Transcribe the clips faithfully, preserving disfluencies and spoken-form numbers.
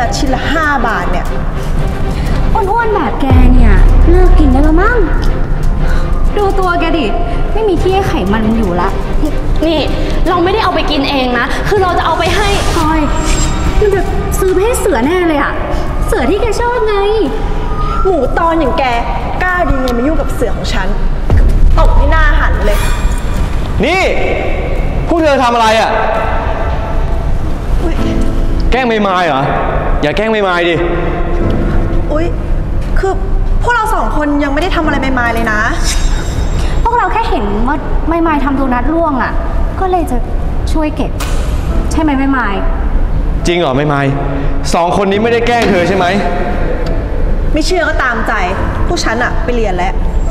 นัทชิ้นละห้าบาทเนี่ยอ้วนๆแบบแกเนี่ยเลิกกินได้แล้วมั้งดูตัวแกดิไม่มีที่ให้ไขมันมันอยู่ละนี่เราไม่ได้เอาไปกินเองนะคือเราจะเอาไปให้พลอยมันจะซื้อไปให้เสือแน่เลยอะเสือที่แกชอบไงหมูตอนอย่างแกกล้าดีไงมายุ่งกับเสือของฉันตบให้หน้าหันเลยนี่พวกเธอทำอะไรอ่ะแกล้งไม่มายเหรออย่าแกล้งไม่มายดิอุ๊ยคือพวกเราสองคนยังไม่ได้ทำอะไรไม่มายเลยนะพวกเราแค่เห็นว่าไม่มายทำโดนัทร่วงอ่ะก็เลยจะช่วยเก็บใช่ไหมไม่มายจริงเหรอไม่มายสองคนนี้ไม่ได้แกล้งเธอใช่ไหมไม่เชื่อก็ตามใจพวกฉันอะไปเรียนแล้ว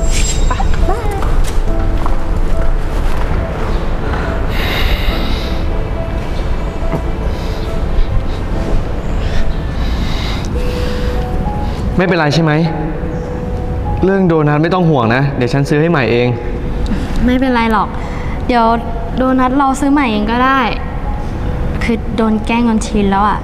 ไม่เป็นไรใช่ไหมเรื่องโดนัทไม่ต้องห่วงนะเดี๋ยวฉันซื้อให้ใหม่เองไม่เป็นไรหรอกเดี๋ยวโดนัทเราซื้อใหม่เองก็ได้คือโดนแกล้งจนชินแล้วอ่ะ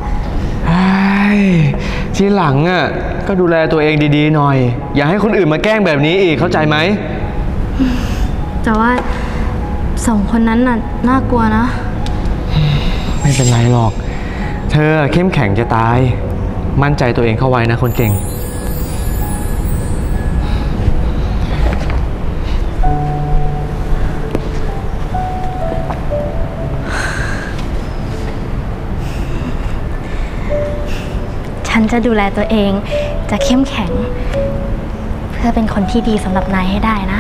ทีหลังอ่ะก็ดูแลตัวเองดีๆหน่อยอย่าให้คนอื่นมาแกล้งแบบนี้อีกเข้าใจไหมแต่ว่าสองคนนั้นน่ะน่ากลัวนะไม่เป็นไรหรอกเธอเข้มแข็งจะตายมั่นใจตัวเองเข้าไว้นะคนเก่งฉันจะดูแลตัวเองจะเข้มแข็งเพื่อเป็นคนที่ดีสำหรับนายให้ได้นะ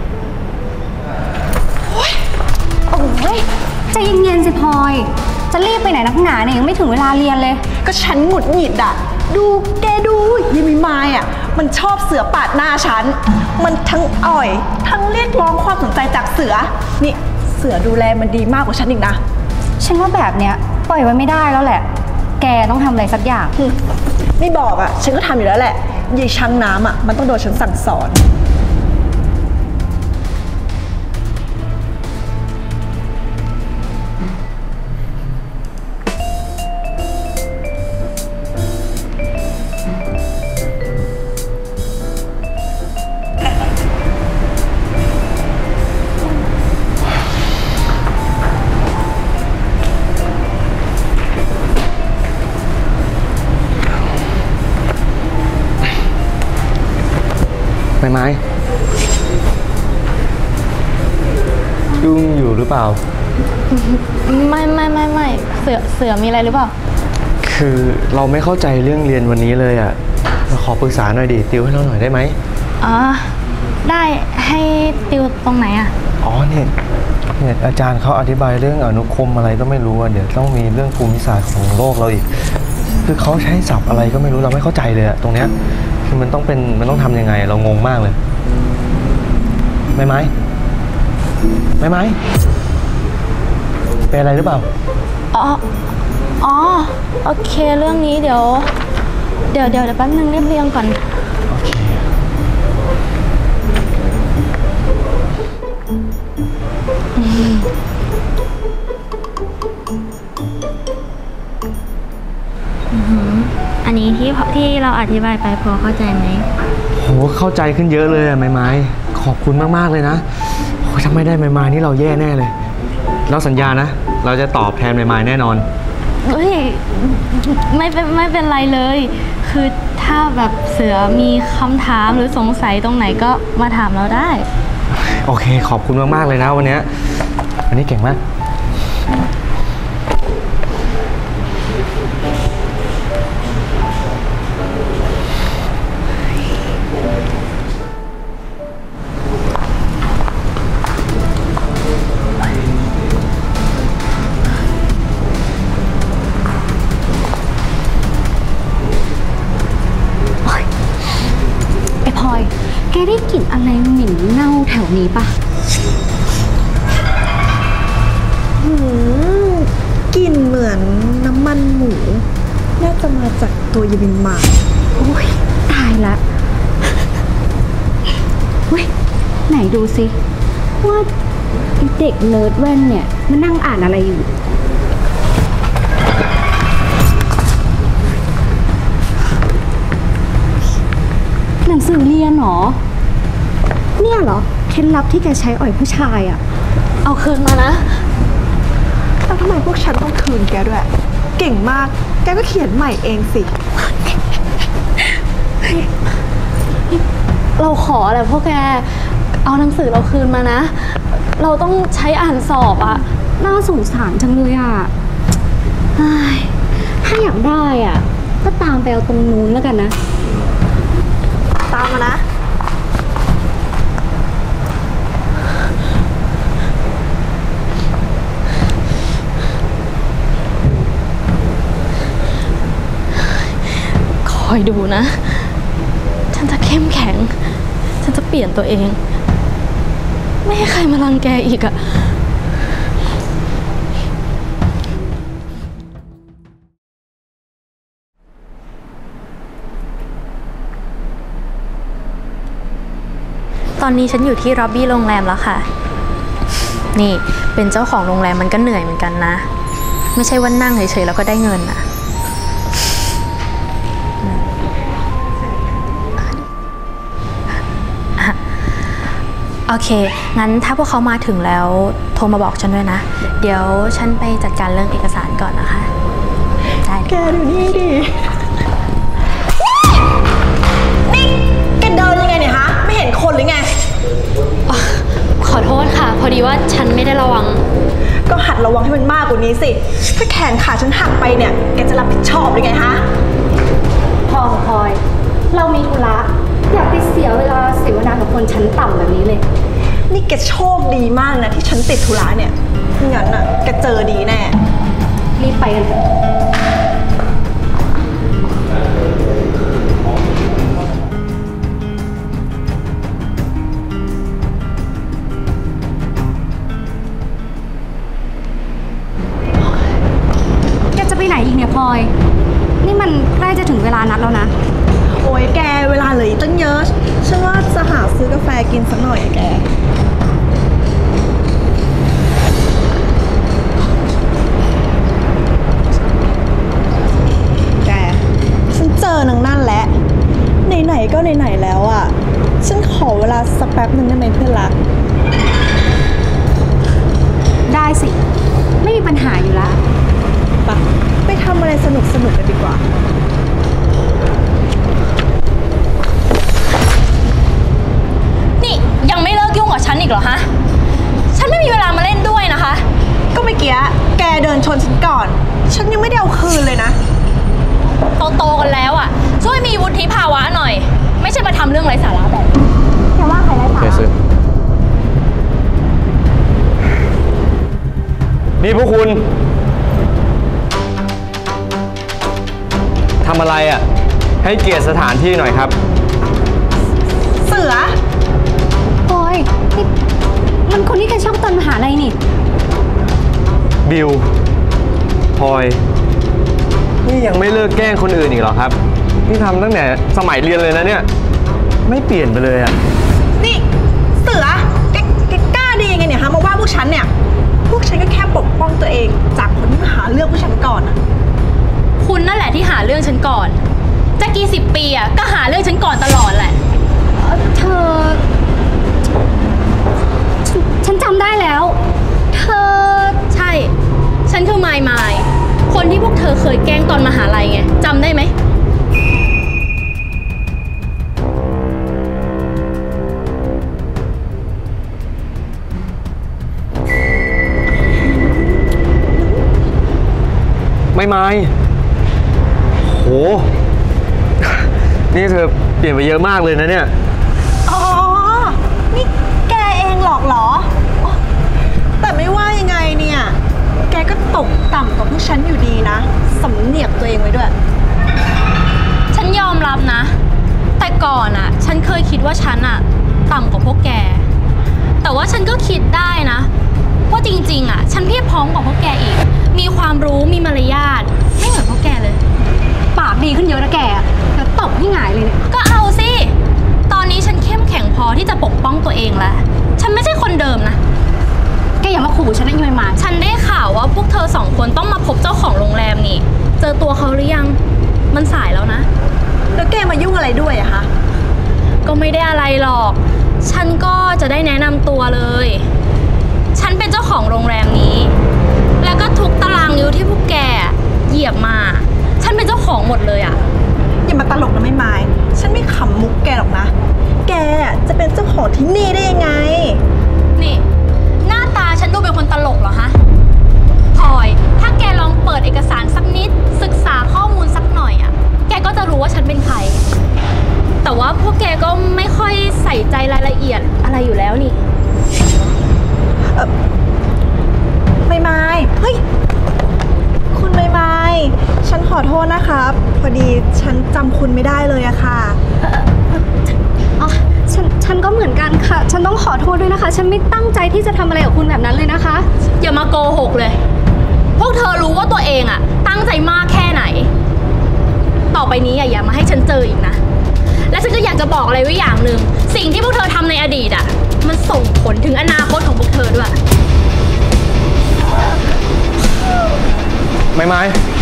โอ้ยใจเย็นๆสิพลอยจะรีบไปไหนนักหนาเนี่ยยังไม่ถึงเวลาเรียนเลยก็ฉันหงุดหงิดอ่ะดูแกดูยิมิมายอ่ะมันชอบเสือปาดหน้าฉันมันทั้งอ่อยทั้งเรียกร้องความสนใจจากเสือนี่เสือดูแลมันดีมากกว่าฉันอีกนะฉันว่าแบบเนี้ยปล่อยไว้ไม่ได้แล้วแหละแกต้องทำอะไรสักอย่างไม่บอกอ่ะฉันก็ทำอยู่แล้วแหละยายช้างน้ำอ่ะมันต้องโดนฉันสั่งสอนไม่ไม้ยุ่งอยู่หรือเปล่าไม่ไม่ไม่ไม่เสือเสือมีอะไรหรือเปล่าคือเราไม่เข้าใจเรื่องเรียนวันนี้เลยอ่ะเราขอปรึกษาหน่อยดิติวให้เราหน่อยได้ไหมอ๋อได้ให้ติวตรงไหนอ่ะอ๋อเนี่ยเนี่ยอาจารย์เขาอธิบายเรื่องอนุคมอะไรก็ไม่รู้อ่ะเดี๋ยวต้องมีเรื่องภูมิศาสตร์ของโลกเราอีกคือเขาใช้ศัพท์อะไรก็ไม่รู้เราไม่เข้าใจเลยอ่ะตรงเนี้ยคือมันต้องเป็นมันต้องทำยังไงเรางงมากเลยไม่ไหมไม่ไหมเป็นอะไรหรือเปล่าอ๋ออ๋อโอเคเรื่องนี้เดี๋ยวเดี๋ยวเดี๋ยวแป๊บนึงเรียบเรียงก่อนโอเคอันนี้ที่ที่เราอธิบายไปพอเข้าใจไหมโหเข้าใจขึ้นเยอะเลยอะไม้ไม้ขอบคุณมากๆเลยนะโอ้ถ้าไม่ได้ไม้ไม้นี่เราแย่แน่เลยเราสัญญานะเราจะตอบแทนไม้ไม้แน่นอนเฮ้ยไม่เป็นไม่เป็นไรเลยคือถ้าแบบเสือมีคำถามหรือสงสัยตรงไหนก็มาถามเราได้โอเคขอบคุณมากๆเลยนะวันนี้วันนี้เก่งมากแกได้กลิ่นอะไรเหม็นเน่าแถวนี้ปะหืมกลิ่นเหมือนน้ำมันหมูน่าจะมาจากตัวยามินมาโอ้ยตายละเว้ยไหนดูสิว่าเด็กเนิร์ดแว่นเนี่ยมันนั่งอ่านอะไรอยู่หนังสือเรียนเหรอเนี่ยเหรอเคล็ดลับที่แกใช้อ่อยผู้ชายอะเอาคืนมานะแล้วทำไมพวกฉันต้องคืนแกด้วย เก่งมาก แกก็เขียนใหม่เองสิเราขอแหละพวกแกเอาหนังสือเราคืนมานะเราต้องใช้อ่านสอบอะน่าสงสารจังเลยอะถ้าอยากได้อะก็ตามไปเอาตรงนู้นแล้วกันนะตามมานะคอยดูนะฉันจะเข้มแข็งฉันจะเปลี่ยนตัวเองไม่ให้ใครมารังแกอีกอะตอนนี้ฉันอยู่ที่ล็อบบี้โรงแรมแล้วค่ะนี่เป็นเจ้าของโรงแรมมันก็เหนื่อยเหมือนกันนะไม่ใช่ว่านั่งเฉยๆแล้วก็ได้เงินอะโอเคงั้นถ้าพวกเขามาถึงแล้วโทรมาบอกฉันด้วยนะเดี๋ยวฉันไปจัดการเรื่องเอกสารก่อนนะคะได้แกดูนี่ดินี่แกเดินยังไงเนี่ยฮะไม่เห็นคนหรือไงขอโทษค่ะพอดีว่าฉันไม่ได้ระวังก็หัดระวังให้มันมากกว่านี้สิถ้าแขนขาฉันหักไปเนี่ยแกจะรับผิดชอบหรือไงฮะพอพลอยเรามีธุระอย่าไปเสียเวลาเสียเวลากับคนชั้นต่ำแบบนี้เลยนี่แกโชคดีมากนะที่ฉันติดธุระเนี่ยงั้นน่ะแกเจอดีแน่รีบไปกันเถอะแกจะไปไหนอีกเนี่ยพลอยนี่มันใกล้จะถึงเวลานัดแล้วนะโอ้ยแกเวลาเหลืออีกตั้งเยอะฉันว่าจะหาซื้อกาแฟกินสักหน่อยแกแกฉันเจอนางนั่นแล้วไหนๆก็ไหนๆแล้วอ่ะฉันขอเวลาสักแป๊บนึงได้ไหมเพื่อนรักได้สิไม่มีปัญหาอยู่แล้วไปไปทำอะไรสนุกสนุกกันดีกว่ายังไม่เลิกยุ่งกับฉันอีกเหรอฮะฉันไม่มีเวลามาเล่นด้วยนะคะก็เมื่อกี้แกเดินชนฉันก่อนฉันยังไม่ได้เอาคืนเลยนะโตๆกันแล้วอ่ะช่วยมีวุฒิภาวะหน่อยไม่ใช่มาทำเรื่องไร้สาระแบบแกว่าใครไร้สาระนี่พวกคุณทำอะไรอ่ะให้เกียรติสถานที่หน่อยครับเสือพลอยนี่มันคนที่แกชอบตอนมหาลัยนี่บิวพลอยนี่ยังไม่เลิกแกล้งคนอื่นอีกเหรอครับนี่ทำตั้งแต่สมัยเรียนเลยนะเนี่ยไม่เปลี่ยนไปเลยอ่ะนี่เสือแกแกกล้าดียังไงเนี่ยฮะมาว่าพวกฉันเนี่ยพวกฉันก็แค่ปกป้องตัวเองจากคนที่มาหาเรื่องพวกฉันก่อนอ่ะคุณนั่นแหละที่หาเรื่องฉันก่อนจะกี่สิบปีอ่ะก็หาเรื่องฉันก่อนตลอดแหละเธอฉันจำได้แล้วเธอใช่ฉันคือมายมายคนที่พวกเธอเคยแกล้งตอนมหาลัยไงจำได้ไหมไม่ไม่โหนี่เธอเปลี่ยนไปเยอะมากเลยนะเนี่ยอ๋อนี่แกเองหรอกเหรอแต่ไม่ว่ายังไงเนี่ยแกก็ตกต่ำกว่าพวกฉันอยู่ดีนะสำเนียกตัวเองไว้ด้วยฉันยอมรับนะแต่ก่อนอ่ะฉันเคยคิดว่าฉันอ่ะต่ำกว่าพวกแกแต่ว่าฉันก็คิดได้นะว่าจริงๆอ่ะฉันเพียบพร้อมกว่าพวกแกอีกมีความรู้มีมารยาทไม่เหมือนพวกแกเลยปากดีขึ้นเยอะนะแกจะตบให้หงายเลยเนี่ยก็เอาสิตอนนี้ฉันเข้มแข็งพอที่จะปกป้องตัวเองแล้วฉันไม่ใช่คนเดิมนะแกอย่ามาขู่ฉันนะยายมาฉันได้ข่าวว่าพวกเธอสองคนต้องมาพบเจ้าของโรงแรมนี่เจอตัวเขาหรือยังมันสายแล้วนะแล้วแกมายุ่งอะไรด้วยอะคะก็ไม่ได้อะไรหรอก ฉันก็จะได้แนะนำตัวเลย ฉันเป็นเจ้าของโรงแรมนี้ แล้วก็ทุกตารางนิ้วที่พวกแกเหยียบมา ฉันเป็นเจ้าของหมดเลยอะอย่ามาตลกนะไม่ไม้ฉันไม่ขำมุกแกหรอกนะ แกจะเป็นเจ้าของที่นี่ได้ยังไงนี่ หน้าตาฉันดูเป็นคนตลกเหรอฮะพลอย ถ้าแกลองเปิดเอกสารสักนิด ศึกษาข้อมูลสักหน่อยอะแกก็จะรู้ว่าฉันเป็นใคร แต่ว่าพวกแกก็ไม่ค่อยใส่ใจรายละเอียดอะไรอยู่แล้วนี่ไม่ไม้เฮ้ย คุณไม่ไม้ฉันขอโทษนะครับ พอดีฉันจำคุณไม่ได้เลยอะค่ะอ๋อฉันฉันก็เหมือนกันค่ะ ฉันต้องขอโทษด้วยนะคะ ฉันไม่ตั้งใจที่จะทำอะไรกับคุณแบบนั้นเลยนะคะอย่ามาโกหกเลย พวกเธอรู้ว่าตัวเองอะตั้งใจมากแค่ไหน ต่อไปนี้อย่ามาให้ฉันเจออีกนะ และฉันก็อยากจะบอกอะไรไว้อย่างหนึ่ง สิ่งที่พวกเธอทำในอดีตอะมันส่งผลถึงอนาคตของพวกเธอด้วยไม่ไม้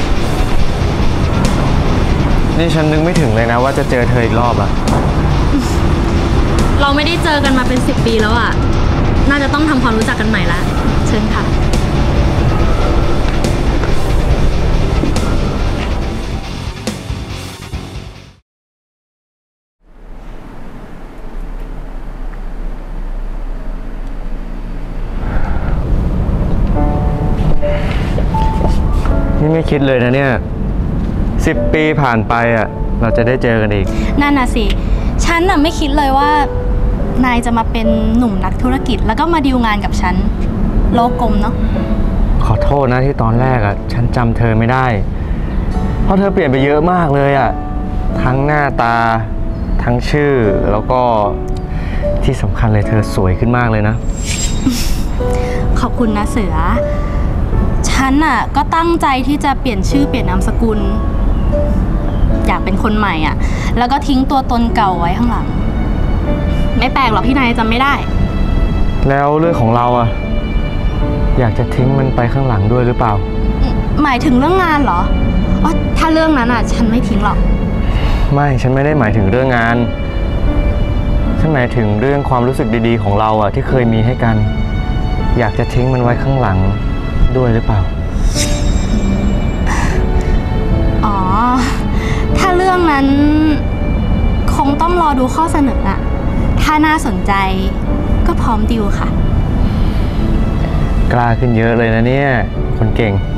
นี่ฉันนึกไม่ถึงเลยนะว่าจะเจอเธออีกรอบอะเราไม่ได้เจอกันมาเป็นสิบปีแล้วอะน่าจะต้องทำความรู้จักกันใหม่ละเชิญค่ะนี่ไม่คิดเลยนะเนี่ยสิบปีผ่านไปอะเราจะได้เจอกันอีกนั่นน่ะสิ ฉันน่ะไม่คิดเลยว่านายจะมาเป็นหนุ่มนักธุรกิจแล้วก็มาดีลงานกับฉัน โลกกลมเนาะขอโทษนะที่ตอนแรกอะฉันจำเธอไม่ได้ เพราะเธอเปลี่ยนไปเยอะมากเลยอะทั้งหน้าตาทั้งชื่อแล้วก็ที่สำคัญเลยเธอสวยขึ้นมากเลยนะขอบคุณนะเสือ ฉันน่ะก็ตั้งใจที่จะเปลี่ยนชื่อเปลี่ยนนามสกุล อยากเป็นคนใหม่อ่ะ แล้วก็ทิ้งตัวตนเก่าไว้ข้างหลัง ไม่แปลกหรอกที่นายจำไม่ได้แล้วเรื่องของเราอะอยากจะทิ้งมันไปข้างหลังด้วยหรือเปล่าหมายถึงเรื่องงานเหรออ๋อถ้าเรื่องนั้นอ่ะ ฉันไม่ทิ้งหรอกไม่ฉันไม่ได้หมายถึงเรื่องงานฉันหมายถึงเรื่องความรู้สึกดีๆของเราอะที่เคยมีให้กัน อยากจะทิ้งมันไว้ข้างหลังด้วยหรือเปล่าอ๋อ ถ้าเรื่องนั้นคงต้องรอดูข้อเสนออะถ้าน่าสนใจก็พร้อมดิวค่ะกล้าขึ้นเยอะเลยนะเนี่ยคนเก่ง